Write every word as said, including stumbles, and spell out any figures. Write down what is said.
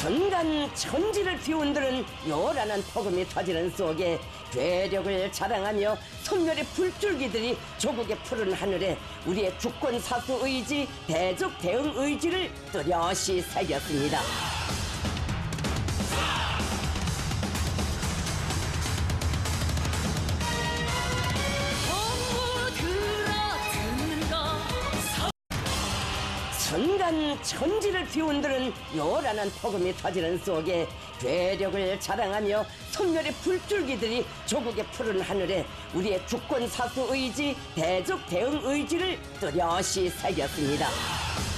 천간 천지를 뒤흔드는 요란한 폭음이 터지는 속에 괴력을 자랑하며 섬멸의 불줄기들이 조국의 푸른 하늘에 우리의 주권 사수 의지, 대적 대응 의지를 뚜렷이 새겼습니다. 천간 천지를 뒤흔드는 요란한 폭음이 터지는 속에 괴력을 자랑하며 섬멸의 불줄기들이 조국의 푸른 하늘에 우리의 주권 사수 의지, 대적 대응 의지를 뚜렷이 새겼습니다.